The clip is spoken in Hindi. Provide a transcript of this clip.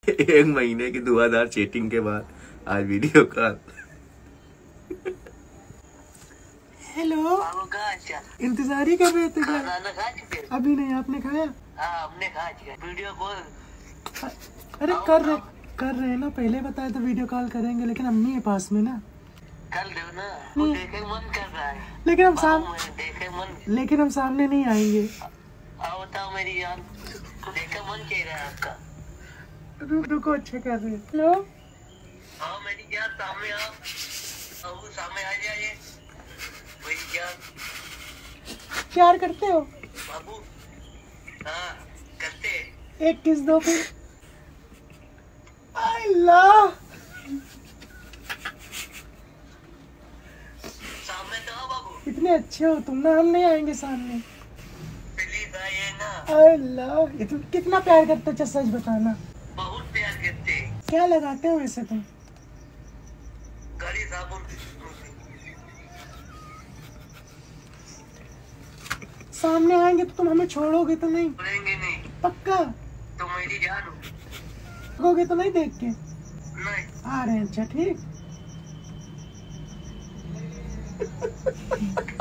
1 महीने की धुआंधार चैटिंग के बाद आज वीडियो कॉल। हेलो, इंतजार ही कर रहे थे क्या? अभी नहीं, आपने खाया? हमने खा वीडियो कॉल। अरे कर रहे हैं ना, पहले बताया तो वीडियो कॉल करेंगे, लेकिन अम्मी है पास में ना। कर दो ना, वो देखे मन कर रहा है। लेकिन हम सामने नहीं आएंगे। आओ बताओ मेरी जान, देखे मन कह रहा है आपका। रुको, अच्छे कर रहे हैं। हेलो, हाँ मेरी जान, सामने आओ। अब सामने आ जाइए मेरी जान। प्यार करते हो बाबू? हाँ करते। एक किस दो फिर। I love. सामने तो आओ बाबू। इतने अच्छे हो तुम ना, हम नहीं आएंगे सामने। प्लीज आइए ना। I love. कितना प्यार करते हो, सच बताना। बहुत प्यार करते। क्या लगाते हो वैसे तुम? गली साबुन। सामने आएंगे तो तुम हमें छोड़ोगे तो नहीं? छोड़ेंगे नहीं। पक्का? तो मेरी जान हो। छोड़ोगे तो नहीं देख के? नहीं। आ रहे हैं, अच्छा ठीक।